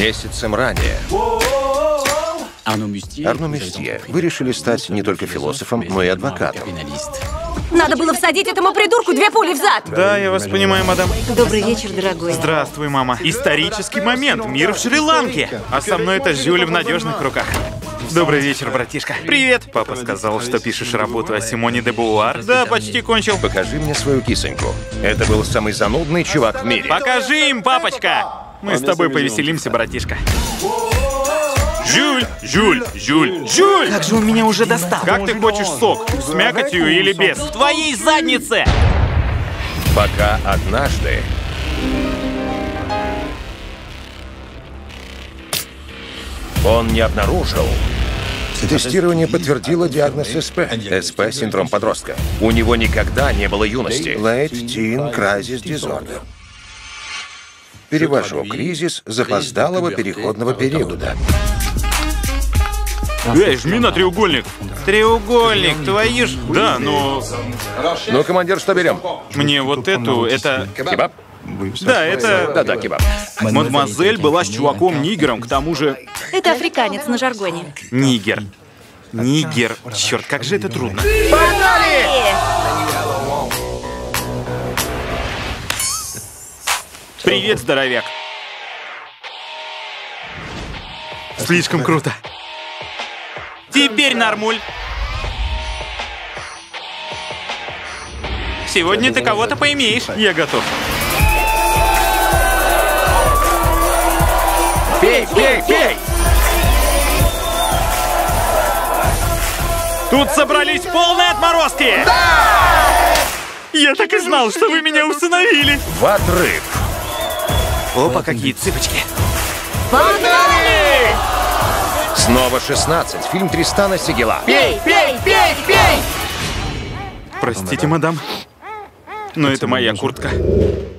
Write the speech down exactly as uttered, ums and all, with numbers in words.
Месяцем ранее. Арно Мюстье, вы решили стать не только философом, но и адвокатом. Надо было всадить этому придурку две пули в зад. Да, я вас понимаю, мадам. Добрый вечер, дорогой. Здравствуй, мама. Исторический момент. Мир в Шри-Ланке. А со мной это Жюль в надежных руках. Добрый вечер, братишка. Привет. Папа сказал, что пишешь работу о Симоне де Бувуар. Да, почти кончил. Покажи мне свою кисоньку. Это был самый занудный чувак в мире. Покажи им, папочка. Мы с тобой повеселимся, братишка. Жюль, Жюль, Жюль, Жюль! Как же он меня уже достал? Как ты хочешь сок? С мякотью или без? В твоей заднице! Пока однажды он не обнаружил. Тестирование подтвердило диагноз СП. СП – синдром подростка. У него никогда не было юности. Late Teen Crisis Disorder. Перевожу: кризис запоздалого переходного периода. Эй, жми на треугольник. Треугольник, твою ж... Да, но... Ну, командир, что берем? Мне вот эту, это... Кебаб? Да, это... Да-да, кебаб. Мадемуазель была с чуваком-нигером, к тому же... Это африканец на жаргоне. Нигер. Нигер. Черт, как же это трудно. Погнали! Привет, здоровяк. Слишком круто. Теперь нормуль. Сегодня ты кого-то поимеешь. Я готов. Пей, пей, пей! Тут собрались полные отморозки! Да! Я так и знал, что вы меня усыновили. В отрыв. Опа, какие цыпочки. Погнали! Снова шестнадцать. Фильм Тристана Сегела. Пей, пей, пей, пей! Простите, мадам, но это моя куртка.